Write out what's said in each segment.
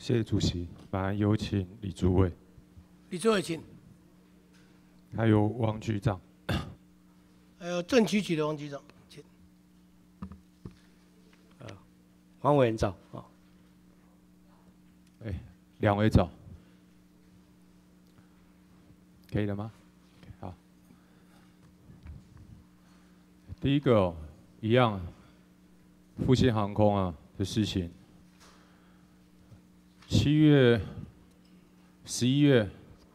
谢谢主席，马上有请李主委。 李主委，请。 还有王局长。 还有政企局的王局长，请。 黄委员早啊。 两位早。可以了吗？好。第一个一样，复兴航空的事情。7月、11月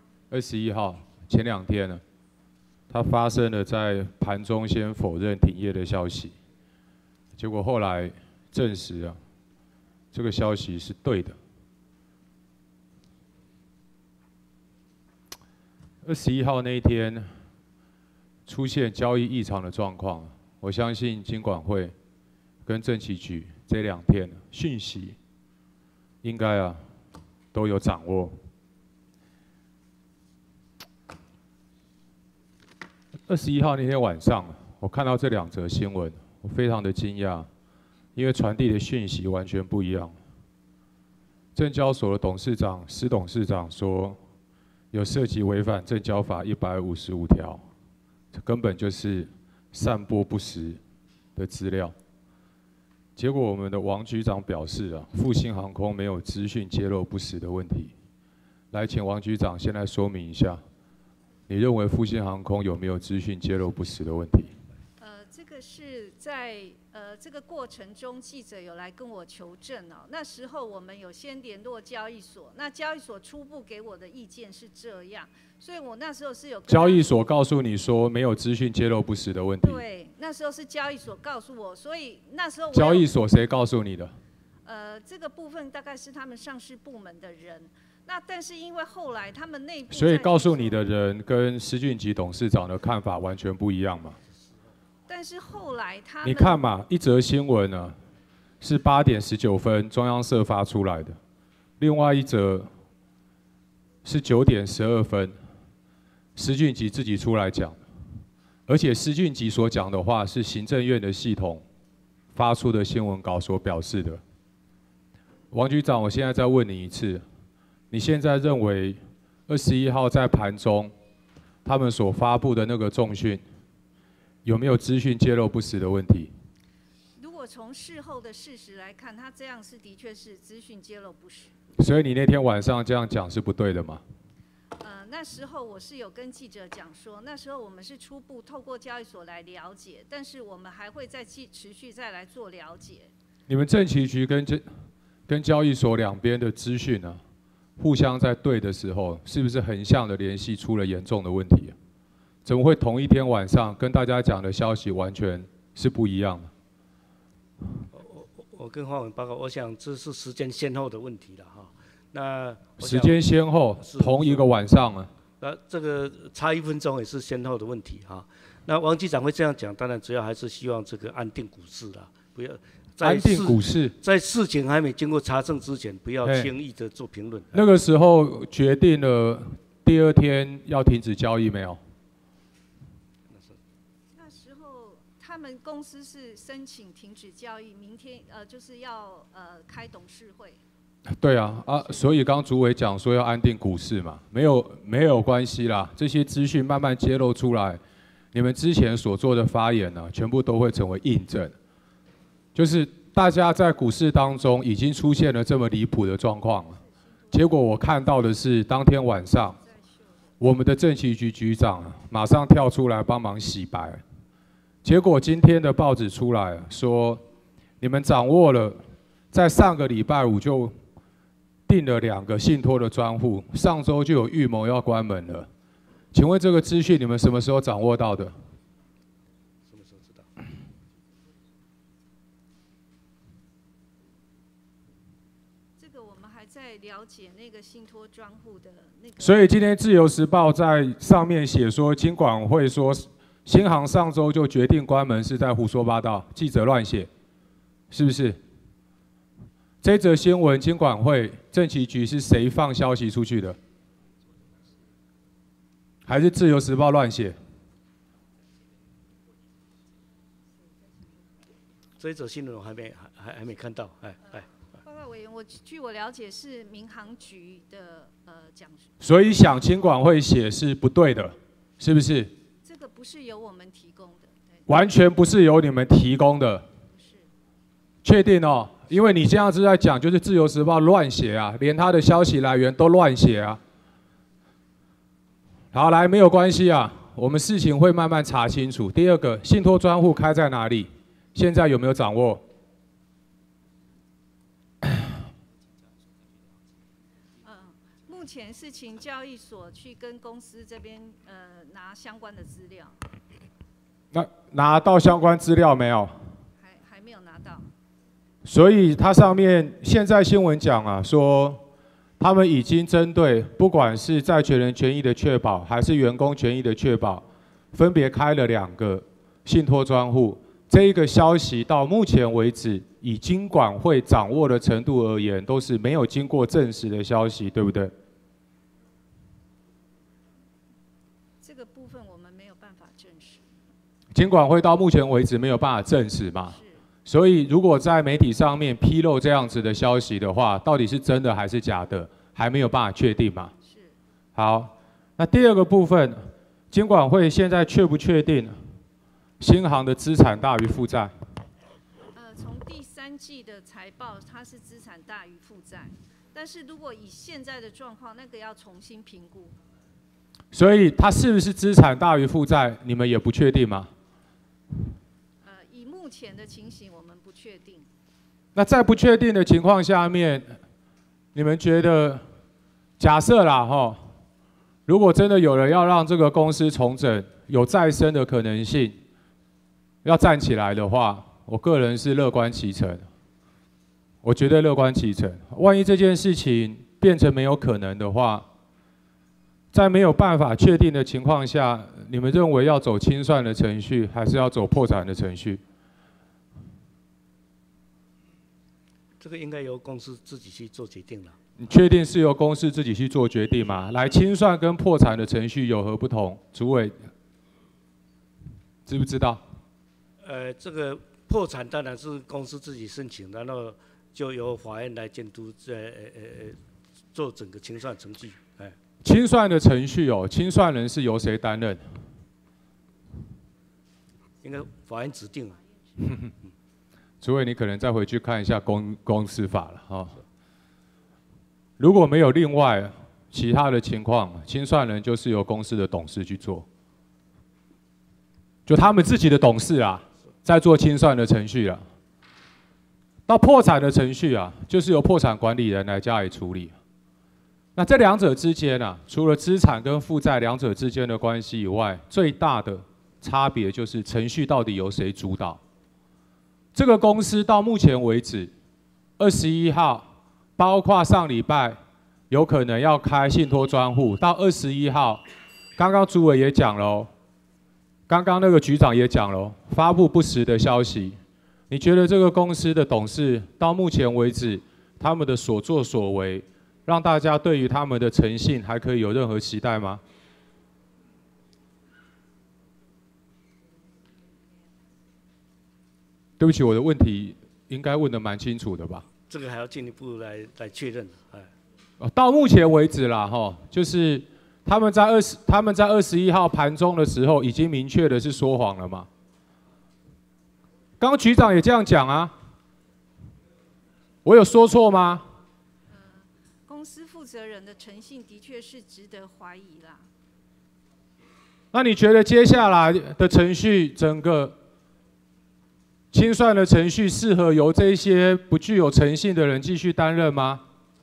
21号前2天呢，它发生了在盘中先否认停业的消息，结果后来证实这个消息是对的。21号那一天出现交易异常的状况，我相信金管会跟政企局这2天讯息应该都有掌握。21号那天晚上，我看到这2则新闻，我非常的惊讶，因为传递的讯息完全不一样。证交所的董事长、施董事长说，有涉及违反证交法155条，这根本就是散播不实的资料。结果我们的王局长表示复兴航空没有资讯揭露不实的问题。来，请王局长先来说明一下，你认为复兴航空有没有资讯揭露不实的问题？ 这个是在这个过程中，记者有来跟我求证那时候我们有先联络交易所，那交易所初步给我的意见是这样，所以我那时候是有交易所告诉你说没有资讯揭露不实的问题。 对，那时候是交易所告诉我，所以那时候交易所谁告诉你的？ 这个部分大概是他们上市部门的人。那但是因为后来他们内部， 所以告诉你的人跟施俊吉董事长的看法完全不一样嘛？ 但是后来他们， 你看嘛，一则新闻是8点19分中央社发出来的，另外一则是9点12分，施俊吉自己出来讲，而且施俊吉所讲的话是行政院的系统发出的新闻稿所表示的。王局长，我现在再问你一次，你现在认为21号在盘中他们所发布的那个重讯，有没有资讯揭露不实的问题？ 如果从事后的事实来看，他这样是的确是资讯揭露不实。 所以你那天晚上这样讲是不对的吗？ 那时候我是有跟记者讲说，那时候我们是初步透过交易所来了解，但是我们还会再持续再来做了解。 你们政企局跟交易所两边的资讯互相在对的时候，是不是横向的联系出了严重的问题怎么会同一天晚上跟大家讲的消息完全是不一样的？ 我跟黄委员报告，我想这是时间先后的问题了哈。那时间先后同一个晚上那这个差1分钟也是先后的问题哈。那王局长会这样讲，当然主要还是希望这个安定股市啦，不要安定股市， 在事情还没经过查证之前，不要轻易的做评论。 那个时候决定了第2天要停止交易没有？ 那时候他们公司是申请停止交易，明天就是要开董事会。 对所以刚主委讲说要安定股市嘛，没有关系啦，这些资讯慢慢揭露出来，你们之前所做的发言全部都会成为印证。就是大家在股市当中已经出现了这么离谱的状况了，结果我看到的是当天晚上，我们的政企局局长马上跳出来帮忙洗白，结果今天的报纸出来说，你们掌握了，在上个礼拜5就订了2个信托的专户，上周就有预谋要关门了。请问这个资讯你们什么时候掌握到的？ 什么时候知道？ 这个我们还在了解那个信托专户的那个。 所以今天《自由时报》在上面写说，金管会说新航上周就决定关门是在胡说八道，记者乱写，是不是？这则新闻，金管会、政企局是谁放消息出去的？还是《自由时报》乱写？ 这一则新闻我还没看到， 报告委员。 员，据我了解是民航局的讲。 所以想金管会写是不对的，是不是？ 这个不是由我们提供的， 完全不是由你们提供的。 不是。 确定哦，因为你这样子在讲，就是自由时报乱写啊，连他的消息来源都乱写啊。好，来，没有关系啊，我们事情会慢慢查清楚。第二个，信托专户开在哪里？现在有没有掌握？ 目前是请交易所去跟公司这边拿相关的资料。 那拿到相关资料没有？ 还没有拿到。 所以它上面现在新闻讲啊，说他们已经针对不管是债权人权益的确保，还是员工权益的确保，分别开了2个信托专户。这一个消息到目前为止，以金管会掌握的程度而言，都是没有经过证实的消息，对不对？ 这个部分我们没有办法证实。 金管会到目前为止没有办法证实嘛？所以如果在媒体上面披露这样子的消息的话，到底是真的还是假的，还没有办法确定嘛？ 是。 好，那第二个部分，金管会现在确不确定新航的资产大于负债？ 从第3季的财报，它是资产大于负债，但是如果以现在的状况，那个要重新评估。 所以它是不是资产大于负债，你们也不确定吗？ 以目前的情形，我们不确定。 那在不确定的情况下面，你们觉得，假设啦齁，如果真的有人要让这个公司重整，有再生的可能性，要站起来的话，我个人是乐观其成。我绝对乐观其成。万一这件事情变成没有可能的话，在没有办法确定的情况下，你们认为要走清算的程序，还是要走破产的程序？ 这个应该由公司自己去做决定了。 你确定是由公司自己去做决定吗？来，清算跟破产的程序有何不同？主委知不知道？ 这个破产当然是公司自己申请，然后就由法院来监督，做整个清算程序。 清算的程序哦，清算人是由谁担任？ 应该法院指定啊。 主委，你可能再回去看一下公司法了哈。如果没有另外其他的情况，清算人就是由公司的董事去做，就他们自己的董事啊，在做清算的程序啊。到破产的程序啊，就是由破产管理人来加以处理。那这两者之间啊，除了资产跟负债两者之间的关系以外，最大的差别就是程序到底由谁主导。这个公司到目前为止，21号，包括上礼拜有可能要开信托专户，到21号，刚刚主委也讲了哦，刚刚那个局长也讲了哦，发布不实的消息。你觉得这个公司的董事到目前为止，他们的所作所为，让大家对于他们的诚信还可以有任何期待吗？对不起，我的问题应该问得蛮清楚的吧？ 这个还要进一步来确认。 到目前为止啦，哈，就是他们在21号盘中的时候，已经明确的是说谎了嘛？刚刚局长也这样讲啊，我有说错吗？ 公司负责人的诚信的确是值得怀疑啦。 那你觉得接下来的程序，整个清算的程序适合由这些不具有诚信的人继续担任吗？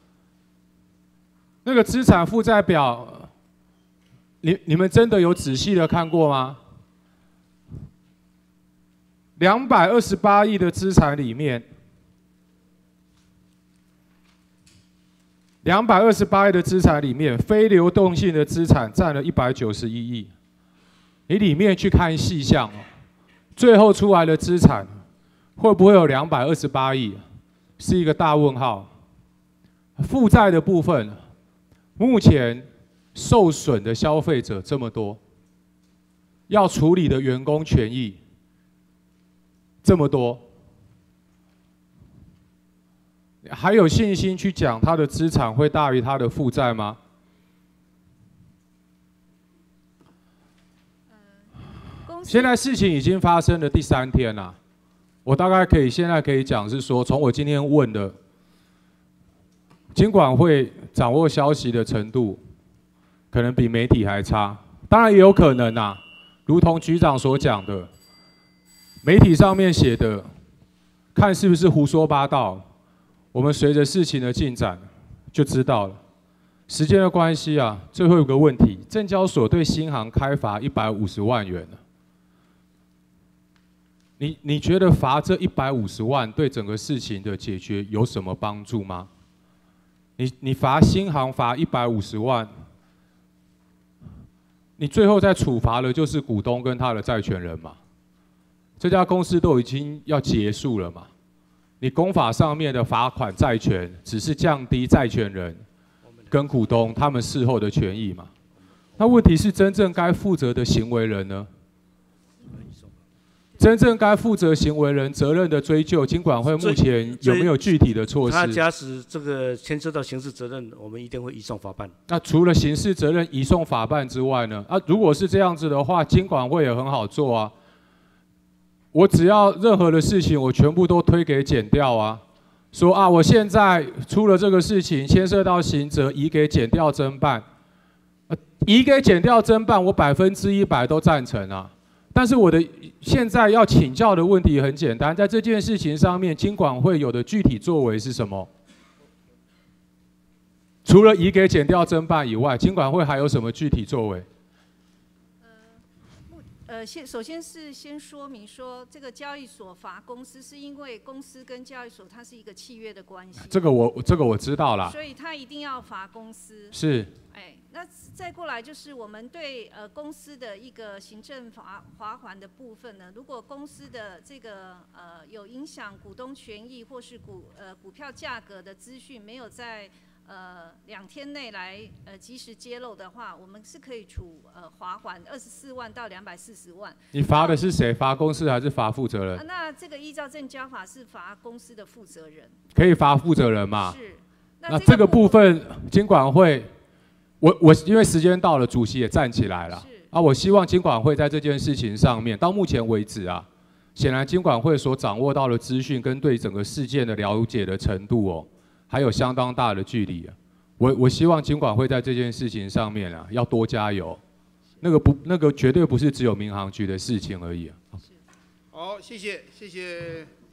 那个资产负债表，你们真的有仔细的看过吗？228亿的资产里面，228亿的资产里面，非流动性的资产占了191亿。你里面去看细项哦，最后出来的资产会不会有228亿？是一个大问号。负债的部分，目前受损的消费者这么多，要处理的员工权益这么多， 还有信心去讲他的资产会大于他的负债吗？现在事情已经发生了第3天了，我大概现在可以讲是说，从我今天问的，金管会掌握消息的程度，可能比媒体还差。当然也有可能啊，如同局长所讲的，媒体上面写的，看是不是胡说八道，我们随着事情的进展就知道了。时间的关系啊，最后有个问题，证交所对新航开罚150万元了。你觉得罚这150万对整个事情的解决有什么帮助吗？你罚新航罚150万，你最后再处罚的就是股东跟他的债权人嘛？这家公司都已经要结束了嘛？你公法上面的罚款债权只是降低债权人跟股东他们事后的权益嘛？那问题是真正该负责的行为人呢？真正该负责行为人责任的追究，金管会目前有没有具体的措施？ 他假使这个牵涉到刑事责任，我们一定会移送法办。 那除了刑事责任移送法办之外呢？如果是这样子的话，金管会也很好做啊。我只要任何的事情，我全部都推给检调啊，说啊，我现在出了这个事情，牵涉到刑责，移给检调侦办。移给检调侦办，我100%都赞成啊。但是我的现在要请教的问题很简单，在这件事情上面，金管会有的具体作为是什么？除了移给检调侦办以外，金管会还有什么具体作为？ 首先是先说明说，这个交易所罚公司是因为公司跟交易所它是一个契约的关系。这个我知道啦。 所以他一定要罚公司。 是。 那再过来就是我们对公司的一个行政罚款的部分呢，如果公司的这个有影响股东权益或是股票价格的资讯没有在2天内来及时揭露的话，我们是可以处罚款24万到240万。 你罚的是谁？罚公司还是罚负责人？ 那这个依照证交法是罚公司的负责人。 可以罚负责人嘛？ 是。 那这个部分金管会。我因为时间到了，主席也站起来了我希望金管会在这件事情上面，到目前为止啊，显然金管会所掌握到的资讯跟对整个事件的了解的程度还有相当大的距离我希望金管会在这件事情上面要多加油，那个绝对不是只有民航局的事情而已好，谢谢。